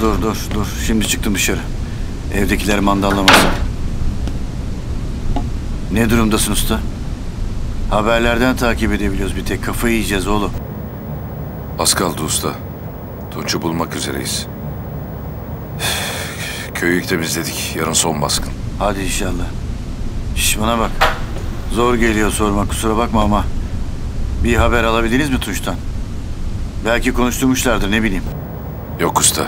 dur. Şimdi çıktım dışarı. Evdekiler mandallamasın. Ne durumdasın usta? Haberlerden takip edebiliyoruz bir tek. Kafayı yiyeceğiz oğlum. Az kaldı usta. Tunç'u bulmak üzereyiz. Köyü temizledik. Yarın son baskın. Hadi inşallah. Şş, bana bak. Zor geliyor sormak, kusura bakma ama bir haber alabildiniz mi Tunç'tan? Belki konuşturmuşlardır, ne bileyim. Yok usta.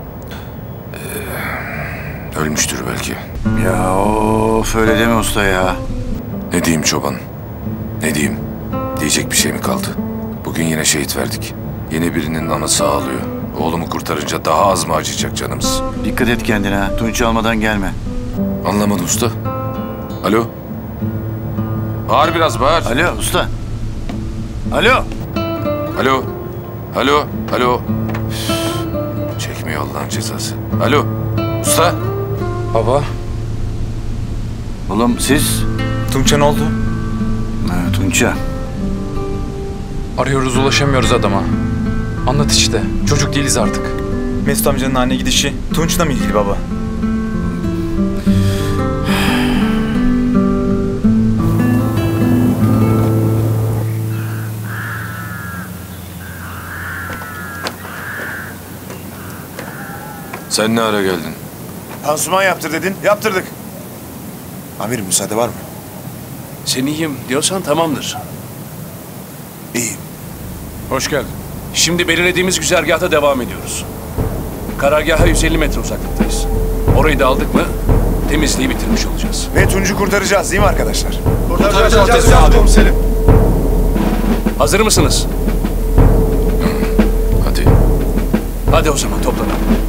Ölmüştür belki. Ya of, öyle deme usta ya. Ne diyeyim çoban? Ne diyeyim? Diyecek bir şey mi kaldı? Bugün yine şehit verdik. Yeni birinin anası ağlıyor. Oğlumu kurtarınca daha az mı acıyacak canımız? Dikkat et kendine ha. Tunç'u almadan gelme. Anlamadı usta. Alo? Bağır biraz, bağır. Alo usta. Alo. Alo? Alo? Üf, çekmiyor Allah'ın cezası. Alo? Usta? Baba, Oğlum siz? Tunç'a ne oldu? Tunç'a. Arıyoruz, ulaşamıyoruz adama. Anlat işte, çocuk değiliz artık. Mesut amcanın anne gidişi Tunç'la mı ilgili baba? Sen ne ara geldin? Pansuman yaptır dedin, yaptırdık. Amirim müsaade var mı? Sen iyiyim diyorsan tamamdır. İyiyim. Hoş geldin. Şimdi belirlediğimiz güzergahta devam ediyoruz. Karargaha 150 metre uzaklıktayız. Orayı da aldık mı temizliği bitirmiş olacağız. Ve Tunç'u kurtaracağız değil mi arkadaşlar? Kurtaracağız abi. Komiserim. Hazır mısınız? Hadi. Hadi o zaman toplanalım.